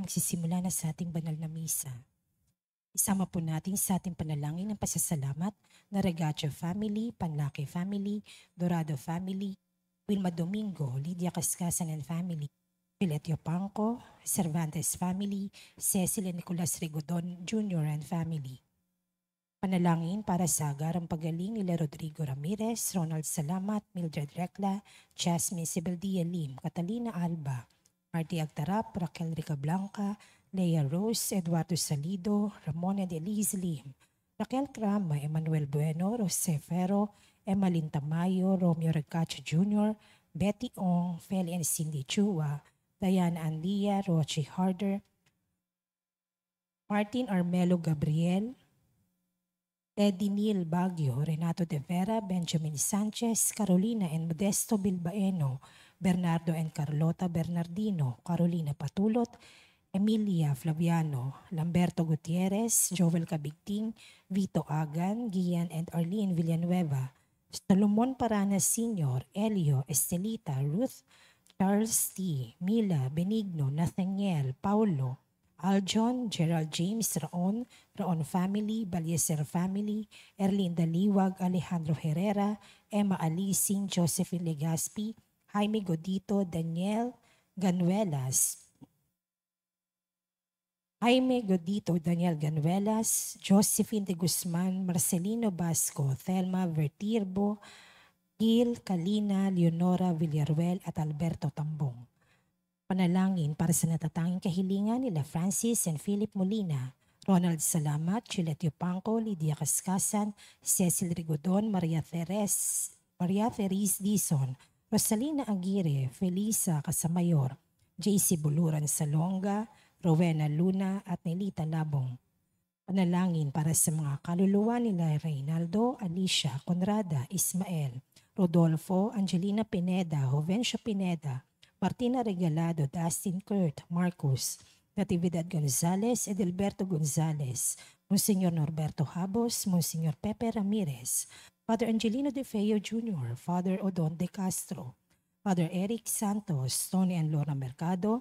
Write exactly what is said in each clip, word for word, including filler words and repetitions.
magsisimula na sa ating banal na misa. Isama po natin sa ating panalangin ng pasasalamat na Regacho family, Panlaki family, Dorado family, Wilma Domingo, Lydia Cascasan and family, Piletio Pangco, Cervantes family, Cecil and Nicolas Rigodon Junior and family. Panalangin para sa agarang pagaling nila Rodrigo Ramirez, Ronald Salamat, Mildred Recla, Jasmine Sibeldia Lim, Catalina Alba, Marty Agtarap, Raquel Rica Blanca, Leia Rose, Eduardo Salido, Ramon and Elise Lim, Raquel Crama, Emmanuel Bueno, Jose Ferro, Emmalyn Tamayo, Romeo Regacho Junior, Betty Ong, Feli and Cindy Chua, Diana Andia, Rochi Harder, Martin Armelo Gabriel, Teddy Neil Baguio, Renato De Vera, Benjamin Sanchez, Carolina and Modesto Bilbaeno, Bernardo and Carlota Bernardino, Carolina Patulot, Emilia Flaviano, Lamberto Gutierrez, Joel Cabigting, Vito Agan, Gian and Arlene Villanueva, Solomon Paranas Senior, Elio, Estelita, Ruth, Charles T., Mila, Benigno, Nathaniel, Paulo, Aljon, Gerald James, Raon, Raon family, Balyeser family, Erlinda Liwag, Alejandro Herrera, Emma Alising, Josephine Legaspi, Jaime Godito, Daniel Ganuelas, Jaime Godito, Daniel Ganuelas, Josephine de Guzman, Marcelino Basco, Thelma Vertirbo, Gil, Kalina, Leonora Villaruel at Alberto Tambong. Panalangin para sa natatanging kahilingan nila Francis and Philip Molina, Ronald Salamat, Chuletio Pangco, Lydia Cascasan, Cecil Rigodon, Maria Teres, Maria Teres Dizon, Rosalina Aguirre, Felisa Casamayor, J C Buluran Salonga, Rowena Luna at Nelita Labong. Panalangin para sa mga kaluluwa nila Reynaldo, Alicia, Conrada, Ismael, Rodolfo, Angelina Pineda, Jovencio Pineda, Martina Regalado, Dustin Kurt, Marcos, Natividad Gonzalez, Edelberto Gonzalez, Monsignor Norberto Habos, Monsignor Pepe Ramirez, Father Angelino De Feo Junior, Father Odon De Castro, Father Eric Santos, Tony and Laura Mercado,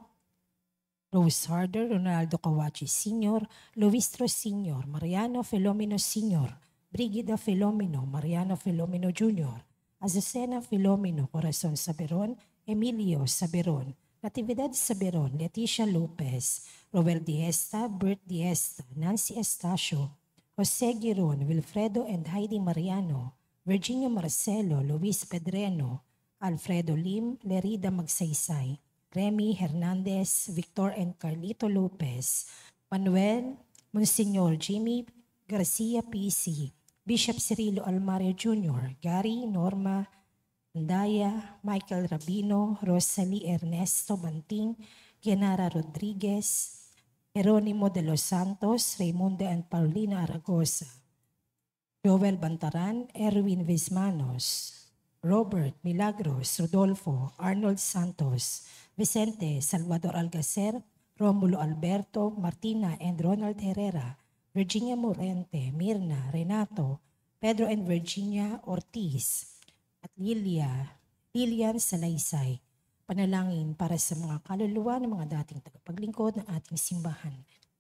Rose Harder, Ronaldo Kawachi Senior, Luistro Senior, Mariano Filomeno Senior, Brigida Filomeno, Mariano Filomeno Junior, Azucena Filomeno, Corazon Saberon, Emilio Saberon, Natividad Saberon, Leticia Lopez, Roel Diesta, Bert Diesta, Nancy Estacio, Jose Giron, Wilfredo and Heidi Mariano, Virginia Marcelo, Luis Pedreno, Alfredo Lim, Lerida Magsaysay, Remy Hernandez, Victor and Carlito Lopez, Manuel, Monsignor Jimmy Garcia P C, Bishop Cirilo Almario Junior, Gary, Norma, Andaya, Michael Rabino, Rosalie Ernesto Banting, Genara Rodriguez, Jeronimo de los Santos, Raimundo and Paulina Aragosa, Joel Bantaran, Erwin Vismanos, Robert Milagros, Rodolfo, Arnold Santos, Vicente, Salvador Algacer, Romulo Alberto, Martina and Ronald Herrera, Virginia Morente, Mirna, Renato, Pedro and Virginia Ortiz, at Lilia, Lilian Salaysay. Panalangin para sa mga kaluluwa ng mga dating tagapaglingkod ng ating simbahan.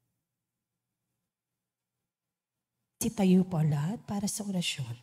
Sitayo po lahat para sa orasyon.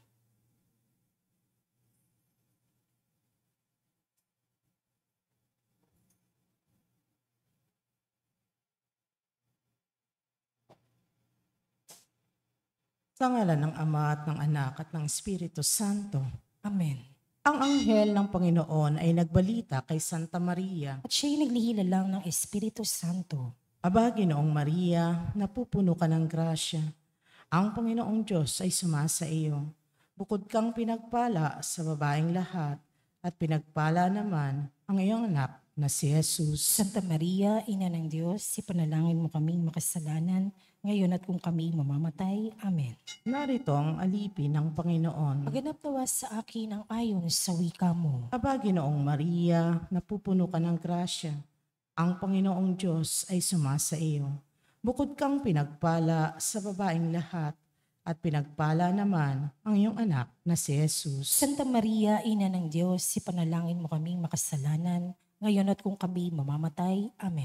Sa ngalan ng Ama at ng Anak at ng Espiritu Santo. Amen. Ang anghel ng Panginoon ay nagbalita kay Santa Maria. At siya'y naglihila lang ng Espiritu Santo. Aba, Ginoong Maria, napupuno ka ng grasya. Ang Panginoong Diyos ay sumasa iyo. Bukod kang pinagpala sa babaeng lahat, at pinagpala naman ang iyong anak na si Jesus. Santa Maria, Ina ng Diyos, ipanalangin mo kaming makasalanan, ngayon at kung kami mamamatay. Amen. Narito ang alipin ng Panginoon. Maganap nawa sa akin ang ayon sa wika mo. Aba, Ginoong Maria, napupuno ka ng grasya. Ang Panginoong Diyos ay sumasa iyo. Bukod kang pinagpala sa babaeng lahat, at pinagpala naman ang iyong anak na si Jesus. Santa Maria, Ina ng Diyos, ipanalangin mo kaming makasalanan, ngayon at kung kami mamamatay. Amen.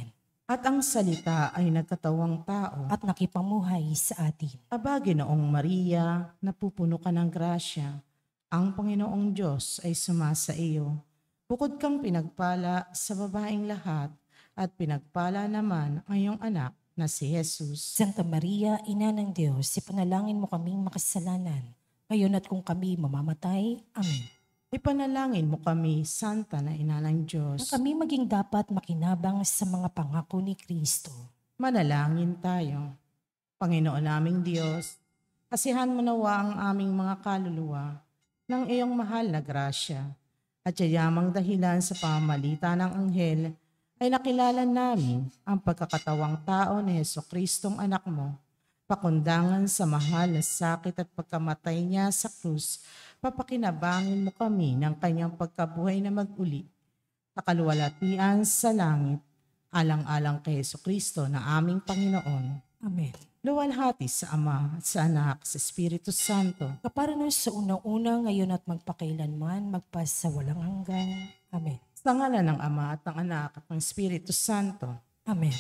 At ang salita ay nagkatawang tao. at nakipamuhay sa atin. Aba, Ginoong Maria, napupuno ka ng grasya. Ang Panginoong Diyos ay sumasa iyo. Bukod kang pinagpala sa babaeng lahat, at pinagpala naman ang iyong anak na si Jesus. Santa Maria, Ina ng Diyos, ipanalangin mo kaming makasalanan, ngayon at kung kami mamamatay. Amen. Ipanalangin mo kami, Santa na Ina ng Na Diyos. kami maging dapat makinabang sa mga pangako ni Kristo. Manalangin tayo. Panginoon naming Diyos, asihan mo nawa ang aming mga kaluluwa ng iyong mahal na grasya, at yayamang dahilan sa pamamagitan ng anghel ay nakilala namin ang pagkakatawang tao ni Jesucristong anak mo, pakundangan sa mahal na sakit at pagkamatay niya sa krus. Papakinabangin mo kami ng kanyang pagkabuhay na mag-uli, kaluwalhatian sa langit, alang-alang kay Jesucristo na aming Panginoon. Amen. Luwalhati sa Ama, at sa Anak, sa Espiritu Santo. Kaparanon sa unang-una, ngayon at magpakailanman, magpasawalang hanggan. Amen. Sa ngalan ng Ama at ng Anak at ng Espiritu Santo. Amen.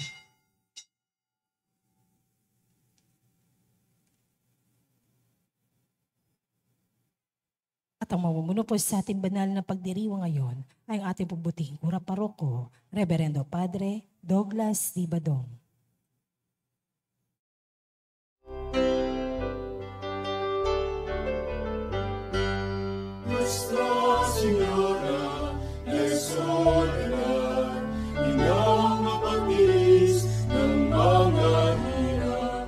At ang mamumuno po sa ating banal na pagdiriwang ngayon ay ang ating pubuting kura paroko, Reverendo Padre Douglas D. Badong. Nuestra Señora de Soledad, inang mapagtiis ng mga hirap,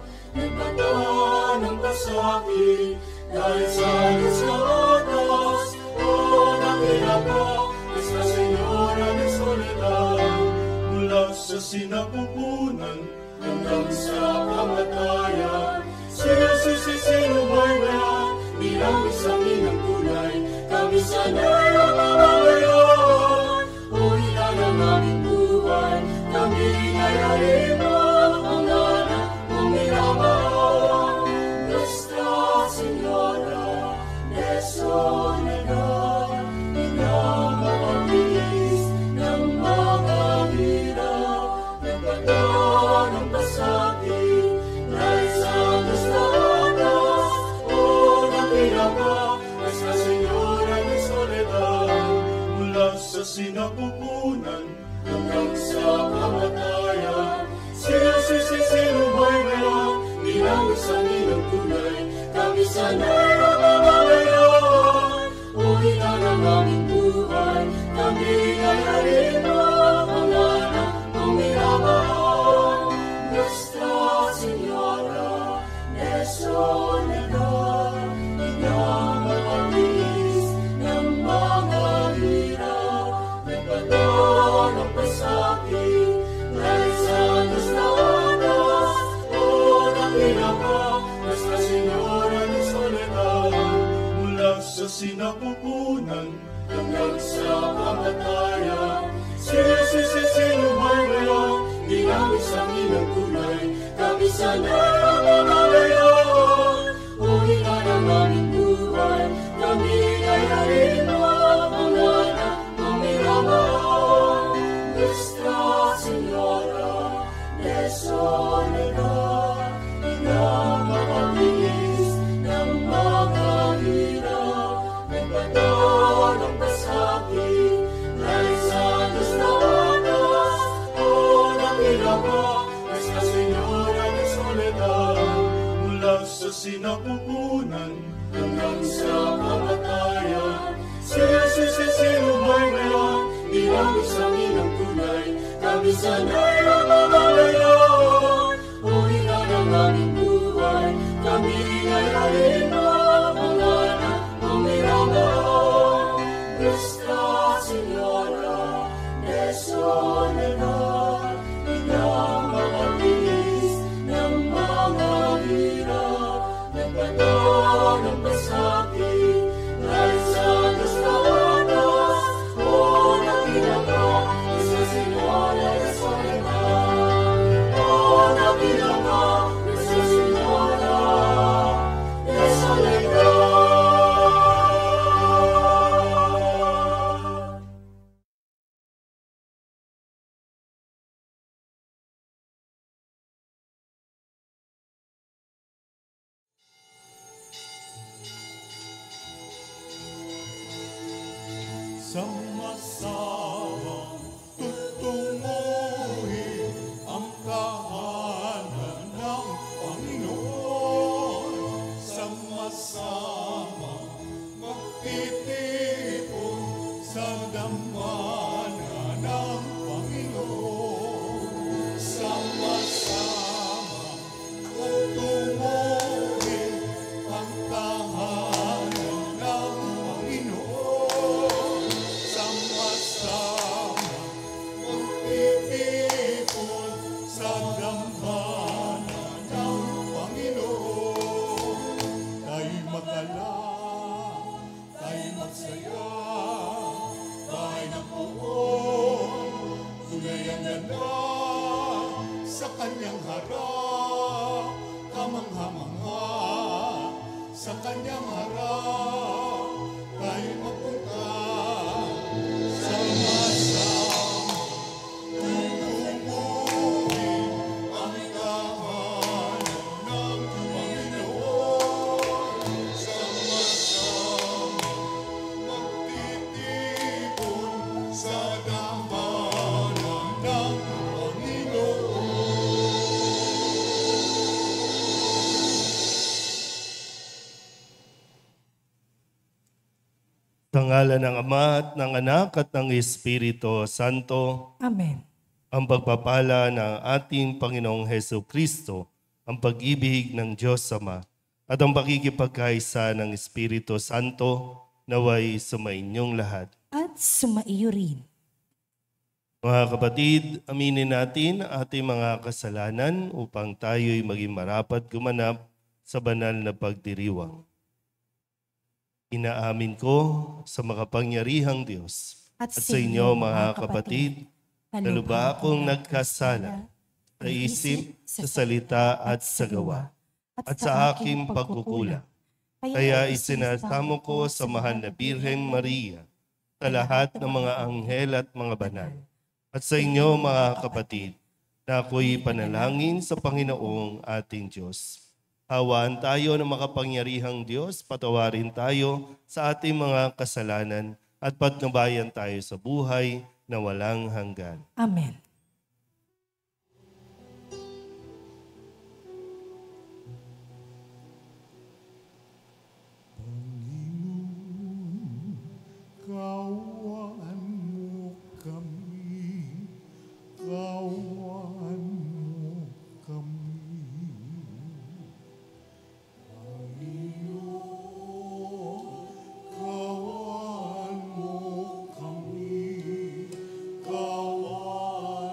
nagpata ng pasakit, dahil sa Diyos na atas, o nakilala, Nuestra Señora de Soledad, mula sa sinapupunan hanggang sa kamatayan, si Jesus isinubay na bilang isang inang tunay, kami sana'y mamamayan. O ilan ang aming buhay, kami ay harima, ang anak mong minamahal. Nuestra Señora de Soledad, inang mapagtiis ng mga hirap, nagpata ng pasakit, dahil sa Diyos na atas, o nakilala, Nuestra Señora de Soledad, mula sa sinapupunan hanggang sa kamatayan, si Jesus isinubay na bilang isang inang tunay, kami sana'y mamamayan. O ilan ang aming buhay, kami ay harima, ang anak mong minamahal. Nuestra Señora de Soledad, inang mapagtiis ng mga hirap, nagpata ng pasakit, dahil sa Diyos na atas, o nakilala, Nuestra Señora de Soledad, mula sa sinapupunan hanggang sa kamatayan, si Jesus isinubay na bilang isang inang tunay, kami sana'y mamamayan. O ilan ang aming buhay, kami ay harima, ang anak mong minamahal. Nuestra Señora de Soledad, inang mapagtiis ng mga hirap, nagpata ng pasakit, dahil sa Diyos na atas, o nakilala, Nuestra Señora de Soledad, mula sa sinapupunan hanggang sa kamatayan, si Jesus isinubay na bilang isang inang tunay, kami sana'y mamamayan. O ilan ang aming buhay, kami ay harima, ang anak mong minamahal. Nuestra Señora de Soledad, inang mapagtiis ng mga hirap, nagpata ng pasakit, dahil sa Diyos na atas, o nakilala, Nuestra Señora de Soledad, o nakilala, Nuestra sama-samang tutunguhin ang tahanan ng Panginoon. Sama-samang magtitipon sa dambana ng Panginoon. Sama-samang tutunguhin ang tahanan ng Panginoon. Sama-sama magtitipon sa dambana ng Panginoon. Tayo'y magalang, tayo'y magsaya, bahay ng poon, tunay ang ganda sa kanyang harap, kamangha-mangha sa kanyang harap, tayo mapunta sama-sama tutunguhin ang tahanan ng Panginoon. Sama-sama magtitipon sa dambana ng Panginoon. Sa ngalan ng Ama at ng Anak at ng Espiritu Santo, Amen. ang pagpapala ng ating Panginoong Heso Kristo, ang pag-ibig ng Diyos Ama, at ang pakikipagkaisa ng Espiritu Santo naway sumainyong lahat. At sumaiyo rin. Mga kapatid, aminin natin ang ating mga kasalanan upang tayo'y maging marapat gumanap sa banal na pagdiriwang. Inaamin ko sa makapangyarihang Diyos at sa inyo mga kapatid, na lubha akong nagkasala sa isip, sa salita at sa gawa, at sa aking pagkukulang. Kaya isinasamo ko sa mahal na Birhen Maria, sa lahat ng mga anghel at mga banal, at sa inyo mga kapatid, na ako'y panalangin sa Panginoong ating Diyos. Hawaan tayo ng makapangyarihang Diyos, patawarin tayo sa ating mga kasalanan at patnubayan tayo sa buhay na walang hanggan. Amen. Kawan mo kami, kawan mo kami. Panginoon, kawan mo kami, kawan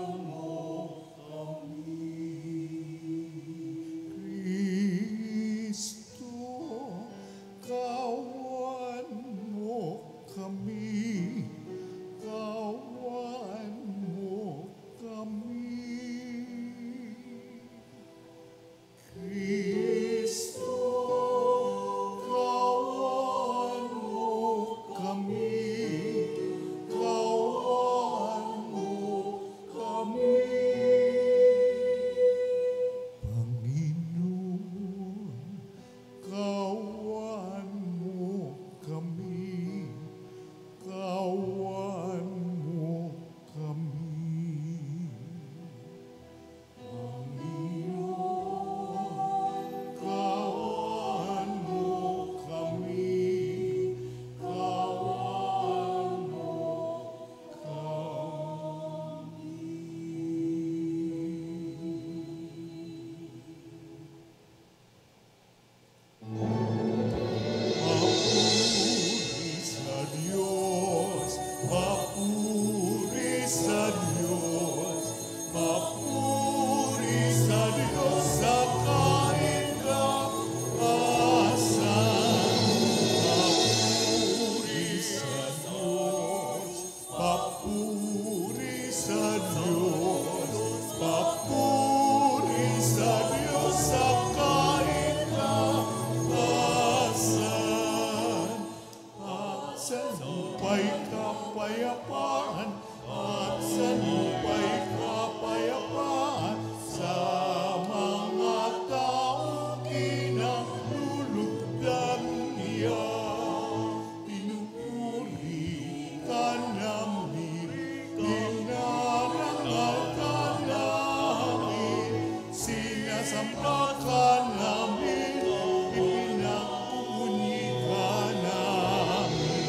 Sinaka namin, ipinagbubunyi ka namin,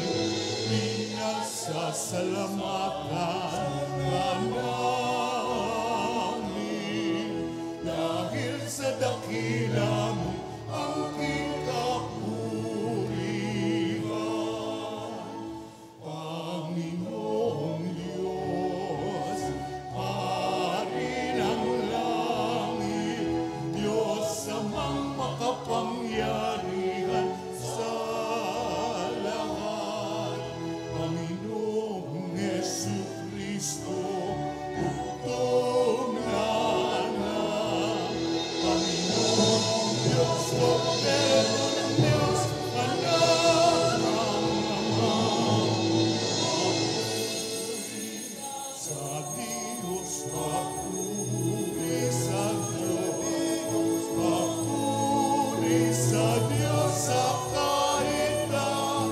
pinasasalamatan ka namin, dahil sa dakila mo ang kikapurihan. Panginoong Diyos, Hari ng langit, Diyos amang makapangyarihan sa lahat. Panginoong Jesucristo, bugtong na anak. Panginoong Diyos, Kordero ng Diyos, anak ng Ama. Sa Diyos, papuri sa Diyos, papuri sa Diyos sa kaitaasan.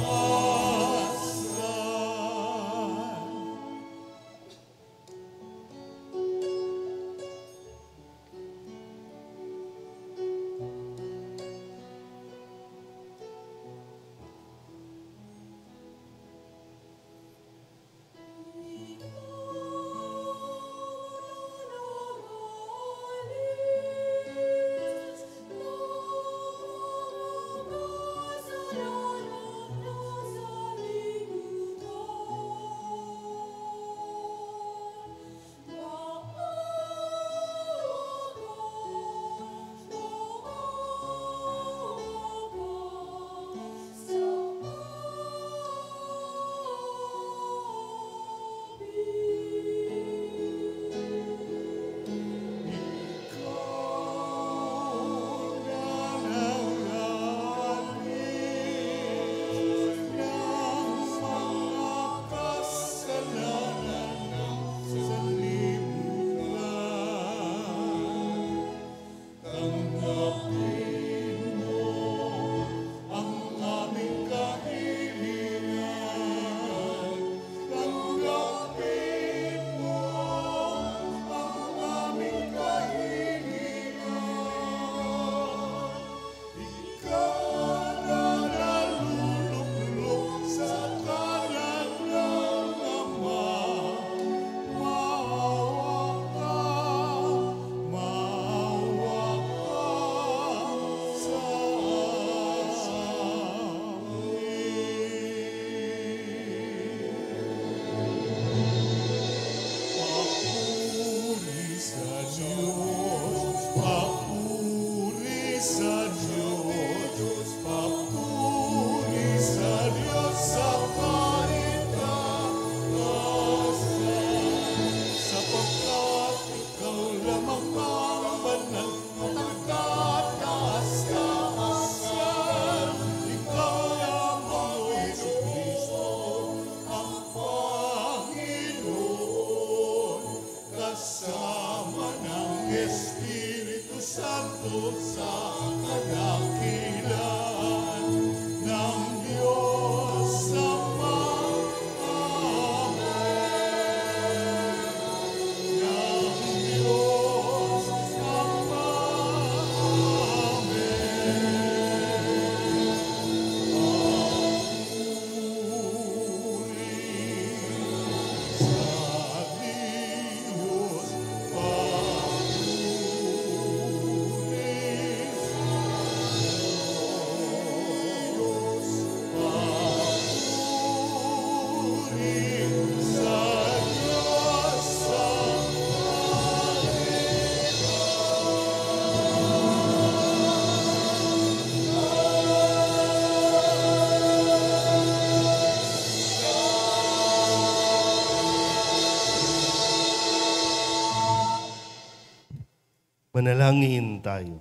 Manalangin tayo.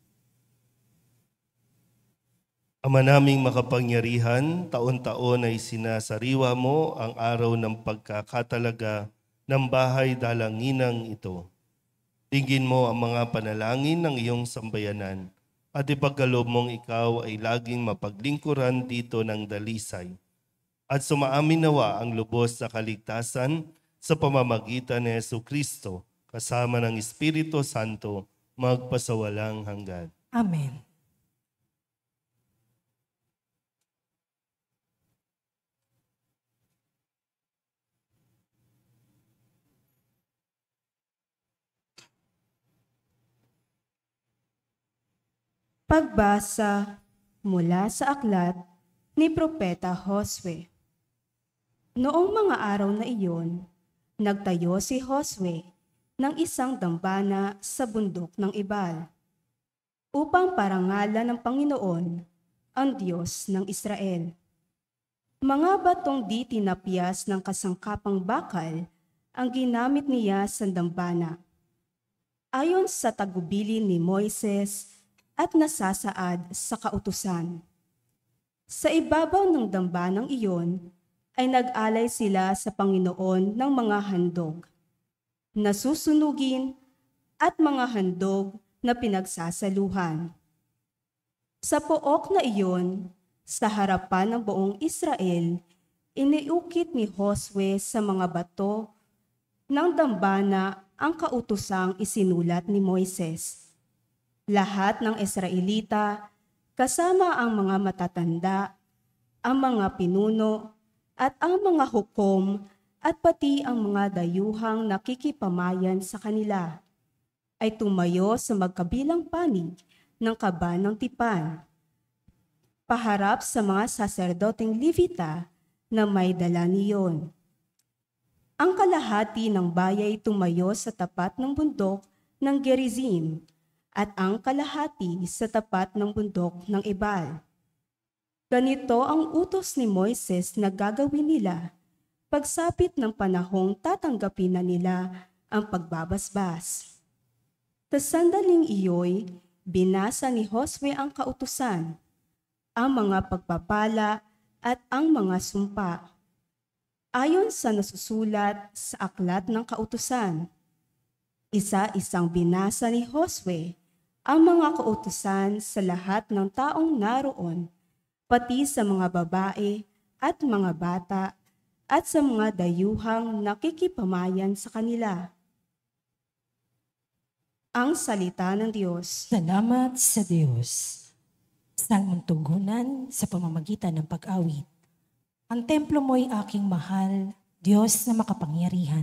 Ama naming makapangyarihan, taon-taon ay sinasariwa mo ang araw ng pagkakatalaga ng bahay dalanginang ito. Tingin mo ang mga panalangin ng iyong sambayanan at ipagkaloob mong ikaw ay laging mapaglingkuran dito ng dalisay. At sumaamin nawa ang lubos na kaligtasan sa pamamagitan ni Jesucristo kasama ng Espiritu Santo magpasawalang hanggan. Amen. Pagbasa mula sa aklat ni Propeta Josue. Noong mga araw na iyon, nagtayo si Josue ng isang dambana sa bundok ng Ebal upang parangalan ng Panginoon, ang Diyos ng Israel. Mga batong di tinapyas ng kasangkapang bakal ang ginamit niya sa dambana. Ayon sa tagubilin ni Moises at nasasaad sa kautusan. Sa ibabaw ng dambanang iyon ay nag-alay sila sa Panginoon ng mga handog, nasusunugin at mga handog na pinagsasaluhan. Sa pook na iyon, sa harapan ng buong Israel, iniukit ni Josue sa mga bato ng dambana ang kautusang isinulat ni Moises. Lahat ng Israelita, kasama ang mga matatanda, ang mga pinuno, at ang mga hukom, at pati ang mga dayuhang nakikipamayan sa kanila, ay tumayo sa magkabilang panig ng kaba ng tipan, paharap sa mga saserdoteng Levita na may dala niyon. Ang kalahati ng bayay tumayo sa tapat ng bundok ng Gerizim, at ang kalahati sa tapat ng bundok ng Ebal. Ganito ang utos ni Moises na gagawin nila pagsapit ng panahong tatanggapin na nila ang pagbabasbas. Sa sandaling iyo'y binasa ni Josue ang kautusan, ang mga pagpapala at ang mga sumpa. Ayon sa nasusulat sa aklat ng kautusan, isa-isang binasa ni Josue ang mga kautusan sa lahat ng taong naroon, pati sa mga babae at mga bata at sa mga dayuhang nakikipamayan sa kanila. Ang salita ng Diyos. Salamat sa Diyos. Salmong tugunan sa pamamagitan ng pag-awit. Ang templo mo'y aking mahal, Diyos na makapangyarihan.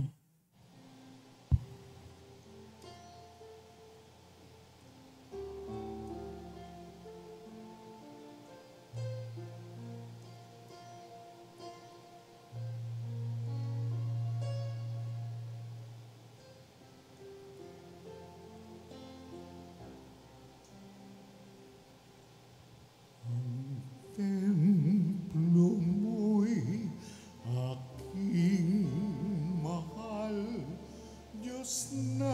Templo mo'y aking mahal, Diyos na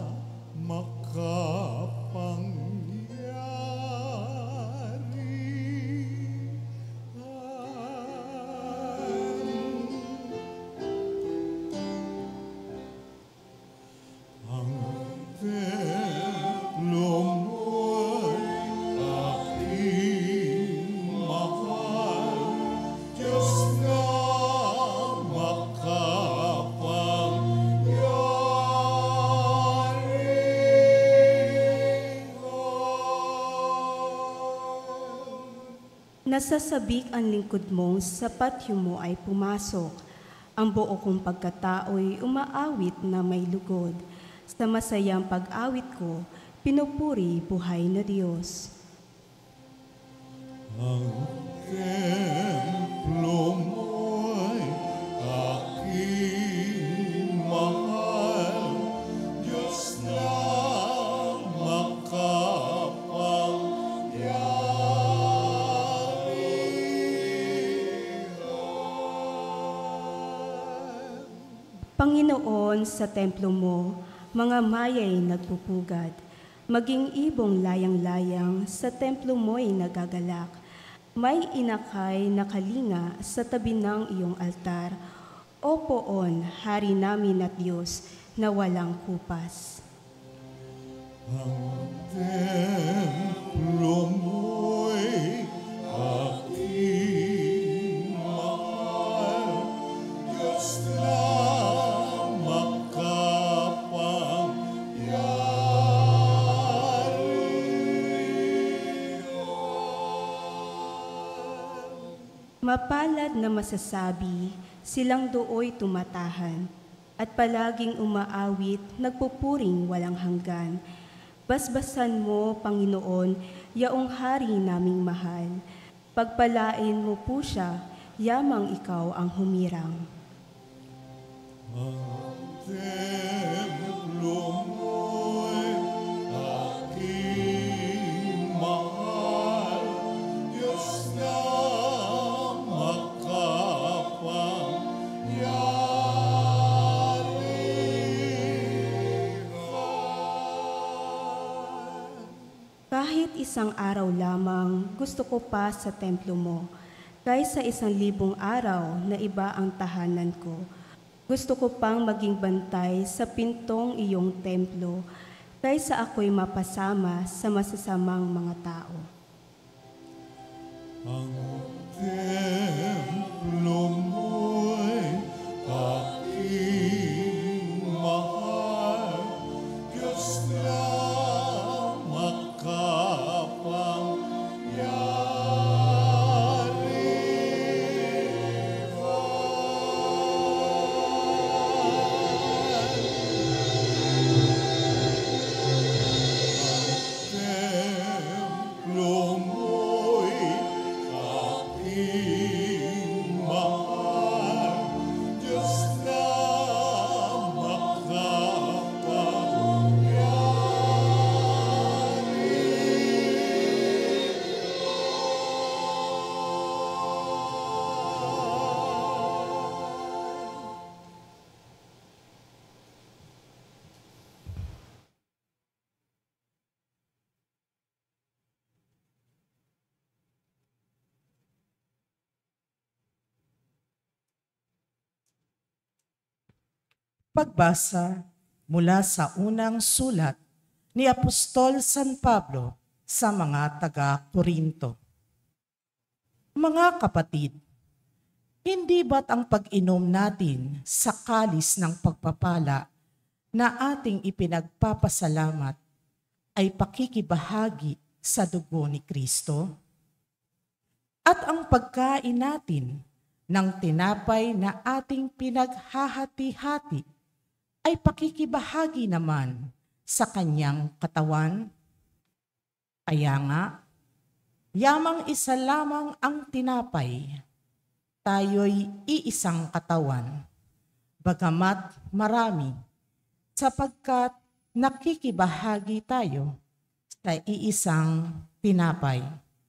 makapangyarihan. Ang templo mo'y aking mahal, Diyos na makapangyarihan. Nasasabik ang lingkod mo, sa patio mo ay pumasok. Ang buo kong pagkatao'y umaawit na may lugod. Sa masayang pag-awit ko, pinupuri buhay na Diyos. Ang templo mo'y aking mahal, Diyos na makapangyarihan. Panginoon, sa templo mo, mga maya'y nagpupugad. Maging ibong layang-layang, sa templo mo'y nagagalak. May inakay na kalinga sa tabi ng iyong altar. O poon, hari namin at Diyos na walang kupas. Ang templo mo'y aking mahal, Diyos na makapangyarihan. Mapalad na masasabi, silang dooy tumatahan, at palaging umaawit, nagpupuring walang hanggan. Basbasan mo, Panginoon, yaong hari naming mahal. Pagpalain mo po siya, yamang ikaw ang humirang. Templo mo'y aking mahal, Diyos na makapangyarihan. Kahit isang araw lamang, gusto ko pa sa templo mo, kaysa isang libong araw na iba ang tahanan ko. Gusto ko pang maging bantay sa pintong iyong templo, kaysa ako'y mapasama sa masasamang mga tao. Ang templo mo'y aking mahal, Diyos na Pagbasa mula sa unang sulat ni Apostol San Pablo sa mga taga-Korinto. Mga kapatid, hindi ba't ang pag-inom natin sa kalis ng pagpapala na ating ipinagpapasalamat ay pakikibahagi sa dugo ni Kristo? At ang pagkain natin ng tinapay na ating pinaghahati-hati ay pakikibahagi naman sa kanyang katawan? Kaya nga, yamang isa lamang ang tinapay, tayo'y iisang katawan, bagamat marami, sapagkat nakikibahagi tayo sa iisang tinapay.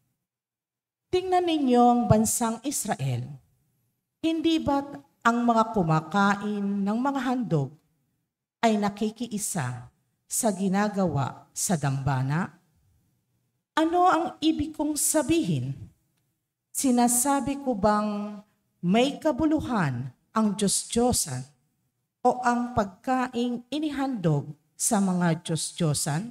Tingnan ninyo ang bansang Israel. Hindi ba't ang mga kumakain ng mga handog ay nakikiisa sa ginagawa sa dambana? Ano ang ibig kong sabihin? Sinasabi ko bang may kabuluhan ang Diyos-Diyosan o ang pagkaing inihandog sa mga Diyos-Diyosan?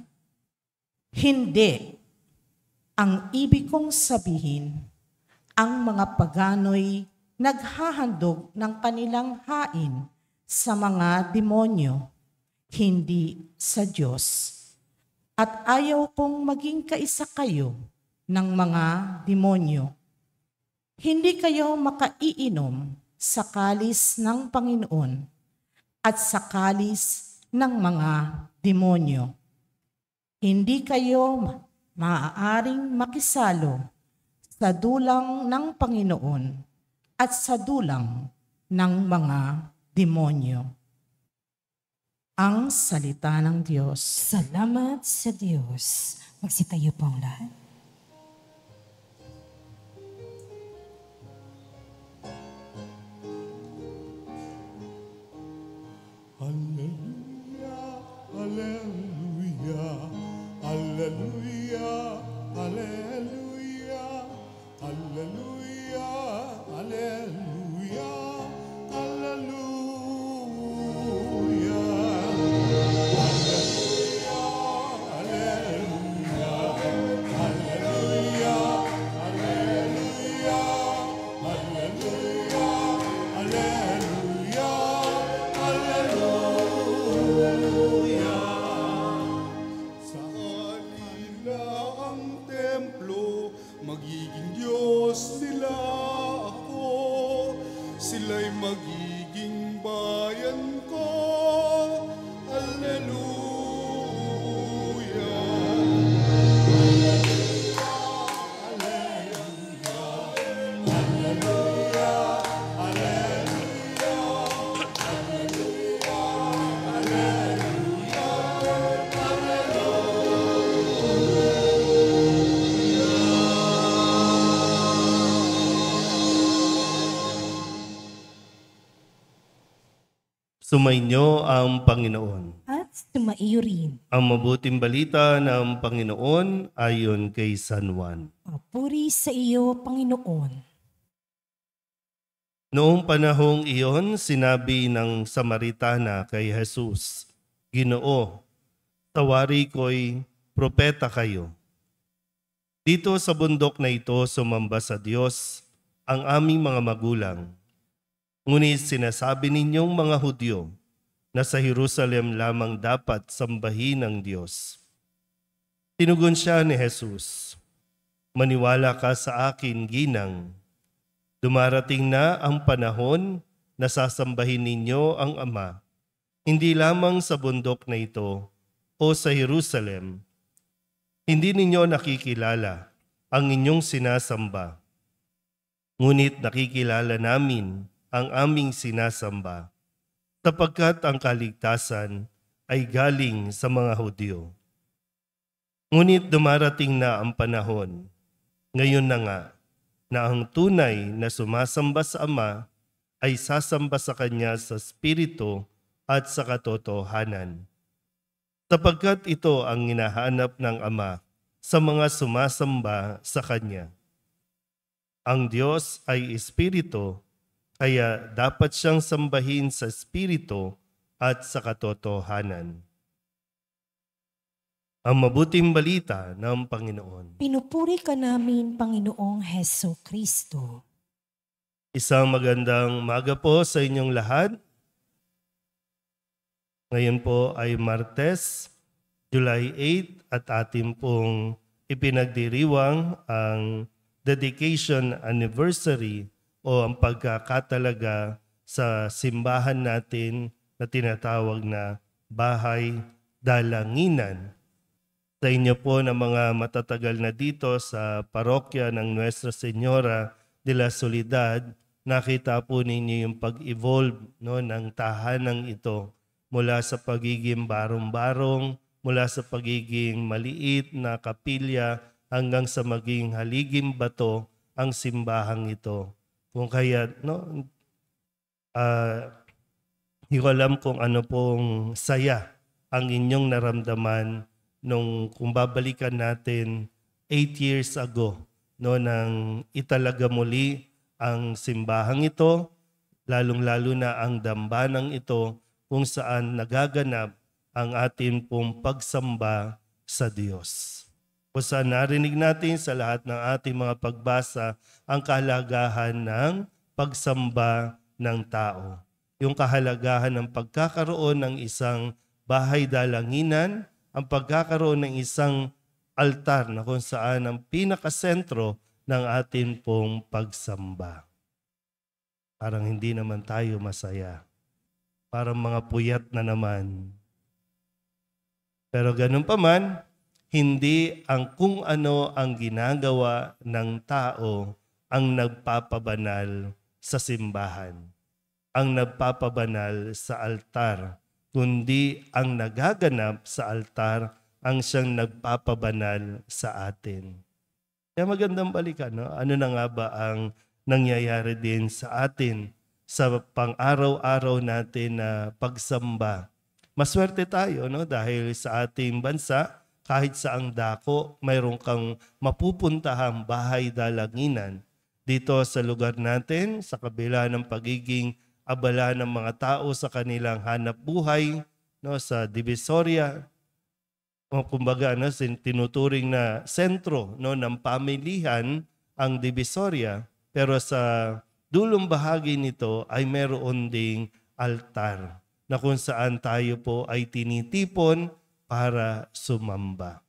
Hindi. Ang ibig kong sabihin, ang mga pagano'y naghahandog ng kanilang hain sa mga demonyo, hindi sa Diyos. At ayaw kong maging kaisa kayo ng mga demonyo. Hindi kayo makaiinom sa kalis ng Panginoon at sa kalis ng mga demonyo. Hindi kayo maaaring makisalo sa dulang ng Panginoon at sa dulang ng mga demonyo. Ang salita ng Diyos. Salamat sa Diyos. Magsitayo po ang lahat. Hallelujah, hallelujah, hallelujah, hallelujah, hallelujah, hallelujah, hallelujah. Magiging Diyos nila Sumainyo ang Panginoon. At sumaiyo rin. Ang mabuting balita ng Panginoon ayon kay San Juan. Papuri sa iyo, Panginoon. Noong panahong iyon, sinabi ng Samaritana kay Jesus, Ginoo, tawari ko'y propeta kayo. Dito sa bundok na ito sumamba sa Diyos ang aming mga magulang. Ngunit sinasabi ninyong mga Hudyo na sa Jerusalem lamang dapat sambahin ng Diyos. Tinugon siya ni Jesus, Maniwala ka sa akin, ginang. Dumarating na ang panahon na sasambahin ninyo ang Ama, hindi lamang sa bundok na ito o sa Jerusalem. Hindi ninyo nakikilala ang inyong sinasamba. Ngunit nakikilala namin ang aming sinasamba, sapagkat ang kaligtasan ay galing sa mga Hudyo. Ngunit dumarating na ang panahon, ngayon na nga, na ang tunay na sumasamba sa Ama ay sasamba sa Kanya sa Espiritu at sa katotohanan. Sapagkat ito ang hinahanap ng Ama sa mga sumasamba sa Kanya. Ang Diyos ay Espiritu, kaya dapat siyang sambahin sa Espiritu at sa katotohanan. Ang mabuting balita ng Panginoon. Pinupuri ka namin, Panginoong Heso Kristo. Isang magandang umaga po sa inyong lahat. Ngayon po ay Martes, July eighth at ating pong ipinagdiriwang ang dedication anniversary o ang pagkakatalaga sa simbahan natin na tinatawag na Bahay Dalanginan. Sa inyo po na mga matatagal na dito sa parokya ng Nuestra Señora de la Soledad, nakita po ninyo yung pag-evolve no, ng tahanang ito mula sa pagiging barong-barong, mula sa pagiging maliit na kapilya hanggang sa maging haliging bato ang simbahang ito. Kung kaya, no, uh, hindi ko alam kung ano pong saya ang inyong naramdaman nung kung babalikan natin eight years ago, no, nang italaga muli ang simbahang ito, lalong-lalo na ang dambanang ito kung saan nagaganap ang ating pong pagsamba sa Diyos. Kung saan narinig natin sa lahat ng ating mga pagbasa ang kahalagahan ng pagsamba ng tao. Yung kahalagahan ng pagkakaroon ng isang bahay dalanginan, ang pagkakaroon ng isang altar na kung saan ang pinakasentro ng ating pong pagsamba. Parang hindi naman tayo masaya. Parang mga puyat na naman. Pero ganun pa man, hindi ang kung ano ang ginagawa ng tao ang nagpapabanal sa simbahan, ang nagpapabanal sa altar, kundi ang nagaganap sa altar ang siyang nagpapabanal sa atin. Kaya magandang balikan, no? Ano na nga ba ang nangyayari din sa atin sa pang-araw-araw natin na pagsamba? Maswerte tayo, no? Dahil sa ating bansa, kahit saang dako, mayroon kang mapupuntahang bahay dalanginan. Dito sa lugar natin, sa kabila ng pagiging abala ng mga tao sa kanilang hanap buhay, no, sa Divisoria, o kumbaga no, tinuturing na sentro no, ng pamilihan ang Divisoria, pero sa dulong bahagi nito ay meron ding altar na kung saan tayo po ay tinitipon para sumamba.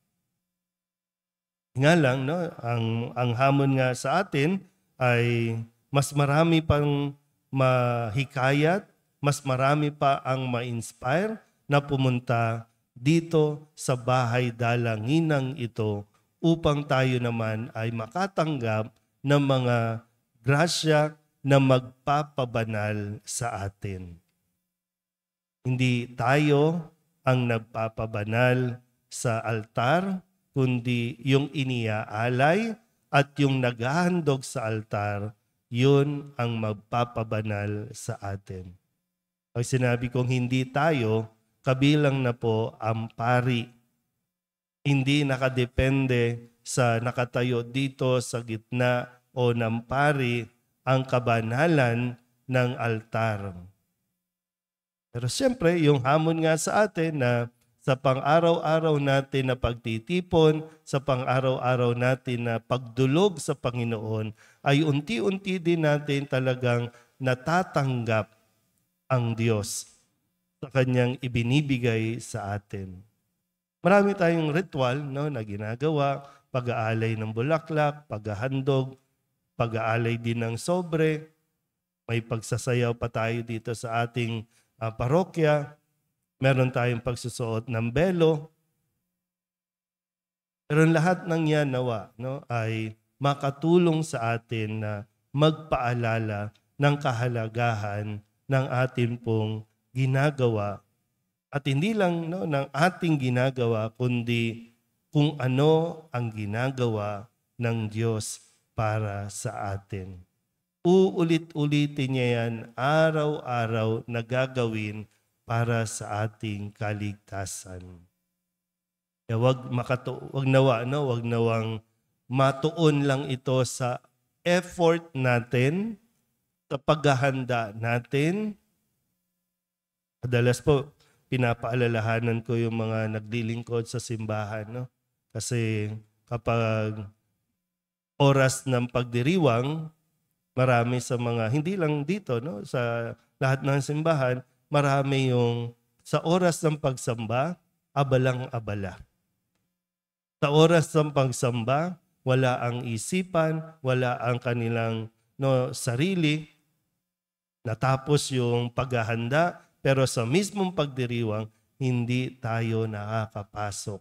Nga lang, no, ang, ang hamon nga sa atin ay mas marami pang mahikayat, mas marami pa ang ma-inspire na pumunta dito sa bahay dalanginang ito upang tayo naman ay makatanggap ng mga grasya na magpapabanal sa atin. Hindi tayo ang nagpapabanal sa altar, kundi yung iniaalay at yung naghahandog sa altar, yun ang magpapabanal sa atin. Pag sinabi kong hindi tayo, kabilang na po ang pari. Hindi nakadepende sa nakatayo dito sa gitna o ng pari ang kabanalan ng altar. Pero siyempre, yung hamon nga sa atin na sa pang-araw-araw natin na pagtitipon, sa pang-araw-araw natin na pagdulog sa Panginoon, ay unti-unti din natin talagang natatanggap ang Diyos sa Kanyang ibinibigay sa atin. Marami tayong ritual, no, na ginagawa, pag-aalay ng bulaklak, paghahandog, pag-aalay din ng sobre, may pagsasayaw pa tayo dito sa ating uh, parokya, meron tayong pagsusuot ng belo. Pero lahat ng yan nawa, no, ay makatulong sa atin na magpaalala ng kahalagahan ng ating pong ginagawa. At hindi lang, no, ng ating ginagawa, kundi kung ano ang ginagawa ng Diyos para sa atin. Uulit-ulitin niya yan araw-araw na gagawin para sa ating kaligtasan. Kaya wag, makatu- wag nawa, no? wag nawang matuon lang ito sa effort natin, sa paghahanda natin. Madalas po, pinapaalalahanan ko yung mga naglilingkod sa simbahan, no? Kasi kapag oras ng pagdiriwang, marami sa mga, hindi lang dito, no? Sa lahat ng simbahan, marami yung sa oras ng pagsamba, abalang-abala. Sa oras ng pagsamba, wala ang isipan, wala ang kanilang, no, sarili. Natapos yung paghahanda, pero sa mismong pagdiriwang, hindi tayo nakakapasok.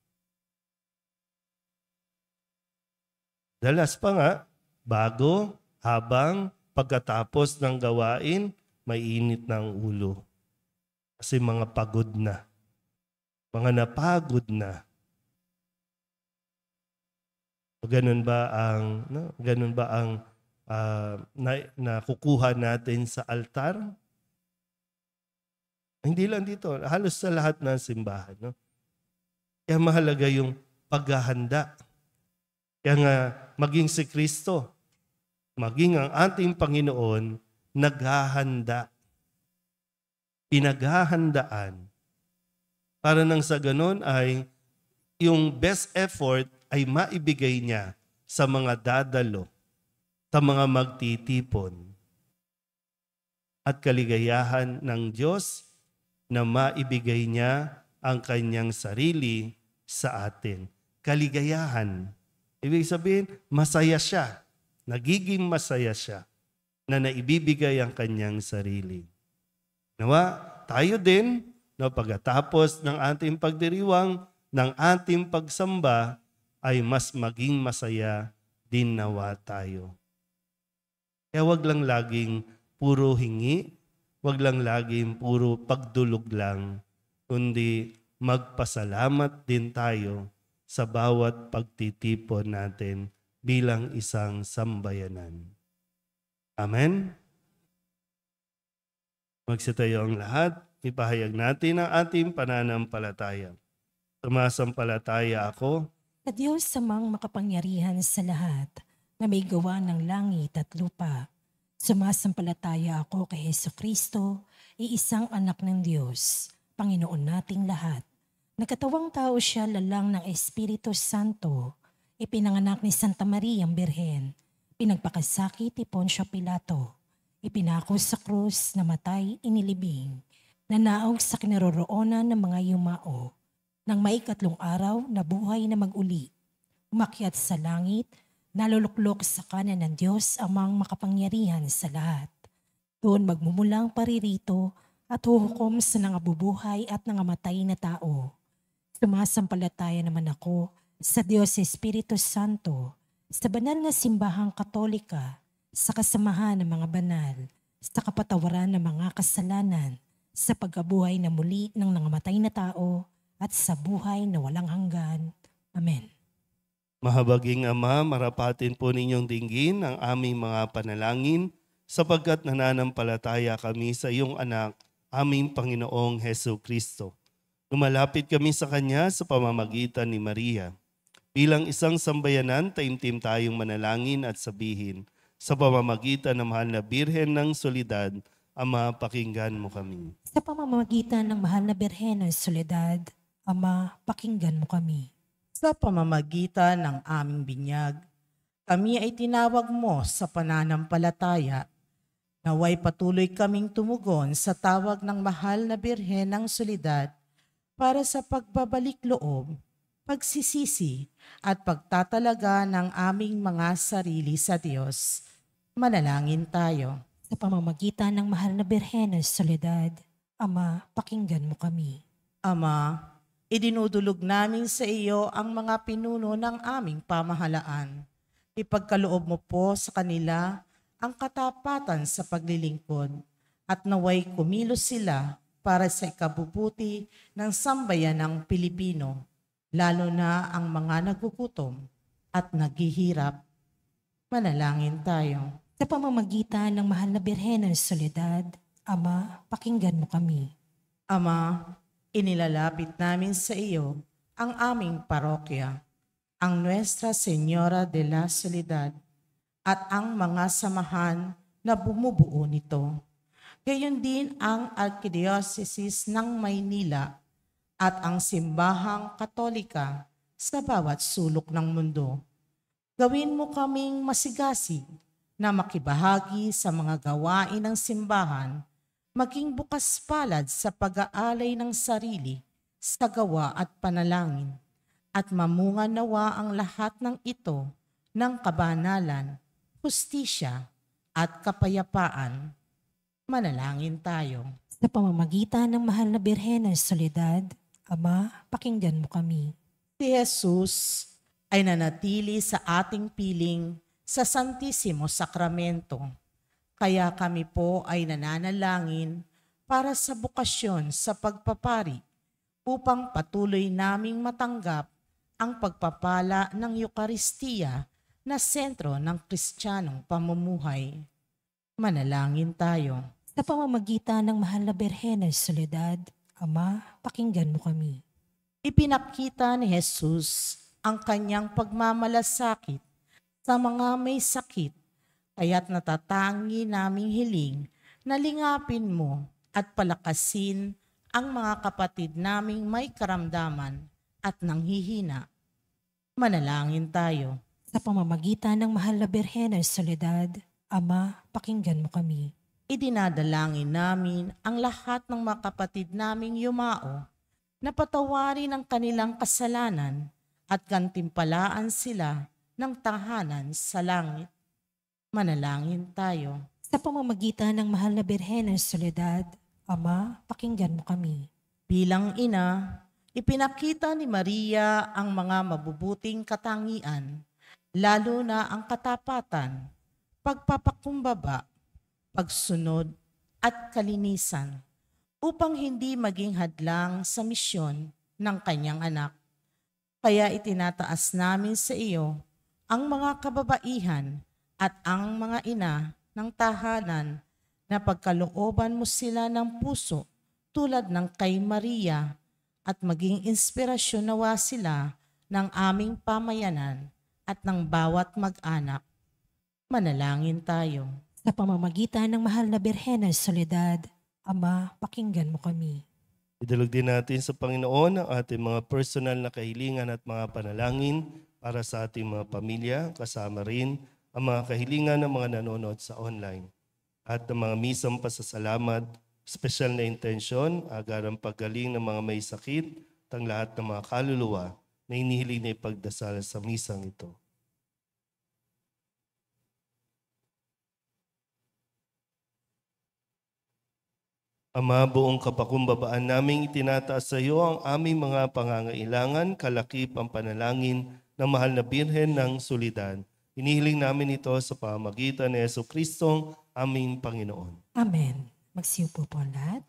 Dalas pa nga, bago, habang, pagkatapos ng gawain, may init ng ulo. Kasi mga pagod na. Mga napagod na. Ganun ba ang, no? Ganun ba ang uh, na, nakukuha natin sa altar? Hindi lang dito, halos sa lahat ng simbahan. No? Kaya mahalaga yung paghahanda. Kaya nga maging si Kristo, maging ang ating Panginoon, naghahanda. Pinaghahandaan. Para nang sa ganon ay yung best effort ay maibigay niya sa mga dadalo, sa mga magtitipon. At kaligayahan ng Diyos na maibigay niya ang kanyang sarili sa atin. Kaligayahan. Ibig sabihin, masaya siya. Nagiging masaya siya na naibibigay ang kanyang sarili. Nawa, tayo din, no, pagkatapos ng ating pagdiriwang, ng ating pagsamba, ay mas maging masaya din nawa tayo. Kaya wag lang laging puro hingi, wag lang laging puro pagdulog lang, kundi magpasalamat din tayo sa bawat pagtitipon natin bilang isang sambayanan. Amen? Magsitayo ang lahat, ipahayag natin ang ating pananampalataya. Sumasampalataya ako Sa Diyos samang makapangyarihan sa lahat, na may gawa ng langit at lupa. Sumasampalataya ako kay Jesucristo, iisang anak ng Diyos, Panginoon nating lahat. Nagkatawang tao siya lalang ng Espiritu Santo, ipinanganak ni Santa Maria ang Birhen, pinagpakasakit ni Poncio Pilato, ipinako sa krus, namatay, inilibing, nanaog sa kinaroroonan ng mga yumao. Nang maikatlong araw, nabuhay na mag-uli. Umakyat sa langit, naluluklok sa kanan ng Diyos amang makapangyarihan sa lahat. Doon magmumulang paririto at huhukom sa nangabubuhay at nangamatay na tao. Sumasampalataya naman ako sa Diyos Espiritu Santo, sa banal na simbahang Katolika, sa kasamahan ng mga banal, sa kapatawaran ng mga kasalanan, sa pagkabuhay na muli ng nangamatay na tao, at sa buhay na walang hanggan. Amen. Mahabaging Ama, marapatin po ninyong dinggin ang aming mga panalangin sapagkat nananampalataya kami sa iyong anak aming Panginoong Heso Kristo. Lumalapit kami sa Kanya sa pamamagitan ni Maria. Bilang isang sambayanan, taimtim tayong manalangin at sabihin, sa pamamagitan ng mahal na Birhen ng Soledad, Ama, pakinggan mo kami. Sa pamamagitan ng mahal na Birhen ng Soledad, Ama, pakinggan mo kami. Sa pamamagitan ng aming binyag, kami ay tinawag mo sa pananampalataya. Naway patuloy kaming tumugon sa tawag ng mahal na Birhen ng Soledad para sa pagbabalik loob, pagsisisi at pagtatalaga ng aming mga sarili sa Diyos. Manalangin tayo. Sa pamamagitan ng mahal na Birhen ng Soledad, Ama, pakinggan mo kami. Ama, idinudulog namin sa iyo ang mga pinuno ng aming pamahalaan. Ipagkaloob mo po sa kanila ang katapatan sa paglilingkod at naway kumilos sila para sa ikabubuti ng sambayanang Pilipino, lalo na ang mga nagugutom at naghihirap. Manalangin tayo. Sa pamamagitan ng mahal na Birhen ng Soledad, Ama, pakinggan mo kami. Ama, inilalapit namin sa iyo ang aming parokya, ang Nuestra Señora de la Soledad, at ang mga samahan na bumubuo nito. Gayon din ang Archdiocese ng Maynila at ang Simbahang Katolika sa bawat sulok ng mundo. Gawin mo kaming masigasig na makibahagi sa mga gawain ng simbahan, maging bukas palad sa pag-aalay ng sarili sa gawa at panalangin, at mamunga nawa ang lahat ng ito ng kabanalan, hustisya at kapayapaan. Manalangin tayo. Sa pamamagitan ng mahal na Birhen ng Soledad, Ama, pakinggan mo kami. Si Jesus ay nanatili sa ating piling sa Santisimo Sakramento. Kaya kami po ay nananalangin para sa bukasyon sa pagpapari upang patuloy naming matanggap ang pagpapala ng Eukaristiya na sentro ng Kristiyanong pamumuhay. Manalangin tayo. Sa pamamagitan ng mahal na Birhen ng Soledad, Ama, pakinggan mo kami. Ipinakita ni Jesus ang kanyang pagmamalasakit sa mga may sakit, kaya't natatangi naming hiling na lingapin mo at palakasin ang mga kapatid naming may karamdaman at nanghihina. Manalangin tayo. Sa pamamagitan ng mahal na Birhen ng Soledad, Ama, pakinggan mo kami. Idinadalangin namin ang lahat ng mga kapatid naming yumao na patawarin ang kanilang kasalanan at gantimpalaan sila ng tahanan sa langit. Manalangin tayo. Sa pamamagitan ng mahal na Birhen ng Soledad, Ama, pakinggan mo kami. Bilang ina, ipinakita ni Maria ang mga mabubuting katangian, lalo na ang katapatan, pagpapakumbaba, pagsunod at kalinisan, upang hindi maging hadlang sa misyon ng kanyang anak. Kaya itinataas namin sa iyo ang mga kababaihan at ang mga ina ng tahanan na pagkalooban mo sila ng puso tulad ng kay Maria at maging inspirasyon nawa sila ng aming pamayanan at ng bawat mag-anak. Manalangin tayo. Sa pamamagitan ng mahal na Birhen ng Soledad, Ama, pakinggan mo kami. Idalog din natin sa Panginoon ang ating mga personal na kahilingan at mga panalangin para sa ating mga pamilya, kasama rin ang mga kahilingan ng mga nanonood sa online. At ang mga misang pasasalamat, espesyal na intensyon, agarang paggaling ng mga may sakit, at ang lahat ng mga kaluluwa na inihiling na ipagdasal sa misang ito. Ama, buong kapakumbabaan naming itinataas sa iyo ang aming mga pangangailangan, kalakip ang panalangin ng mahal na Birhen ng Soledad. Inihiling namin ito sa pamamagitan ni Heso Kristong aming Panginoon. Amen. Magsiupo po ang lahat.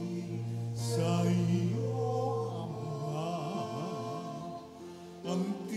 Sa iyo, Ama, ang